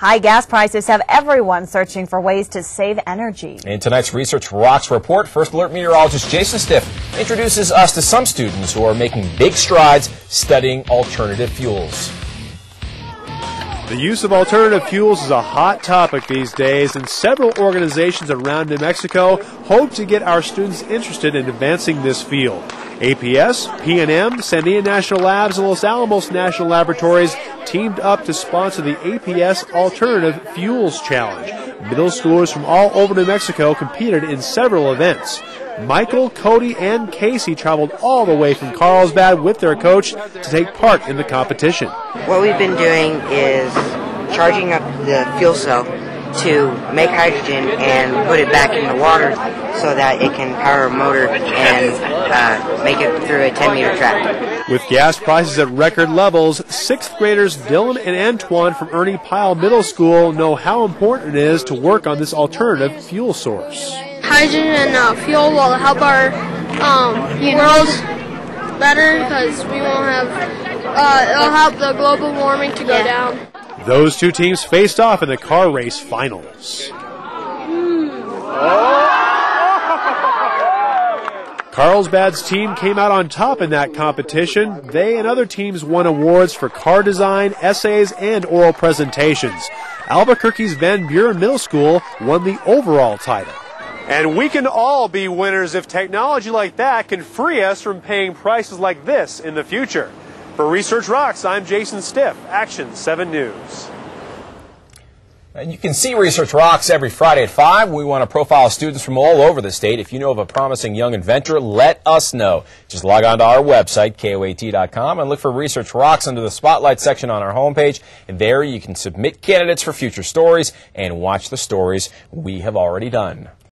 High gas prices have everyone searching for ways to save energy. In tonight's Research Rocks report, First Alert meteorologist Jason Stiff introduces us to some students who are making big strides studying alternative fuels. The use of alternative fuels is a hot topic these days, and several organizations around New Mexico hope to get our students interested in advancing this field. APS, P&M, Sandia National Labs, and Los Alamos National Laboratories teamed up to sponsor the APS Alternative Fuels Challenge. Middle schoolers from all over New Mexico competed in several events. Michael, Cody, and Casey traveled all the way from Carlsbad with their coach to take part in the competition. What we've been doing is charging up the fuel cell to make hydrogen and put it back in the water so that it can power a motor and make it through a 10-meter track. With gas prices at record levels, 6th graders Dylan and Antoine from Ernie Pyle Middle School know how important it is to work on this alternative fuel source. Hydrogen and fuel will help our world better because we won't have, it'll help the global warming to go down. Those two teams faced off in the car race finals. Carlsbad's team came out on top in that competition. They and other teams won awards for car design, essays, and oral presentations. Albuquerque's Van Buren Middle School won the overall title. And we can all be winners if technology like that can free us from paying prices like this in the future. For Research Rocks, I'm Jason Stiff, Action 7 News. And you can see Research Rocks every Friday at 5. We want to profile students from all over the state. If you know of a promising young inventor, let us know. Just log on to our website, KOAT.com, and look for Research Rocks under the Spotlight section on our homepage. And there you can submit candidates for future stories and watch the stories we have already done.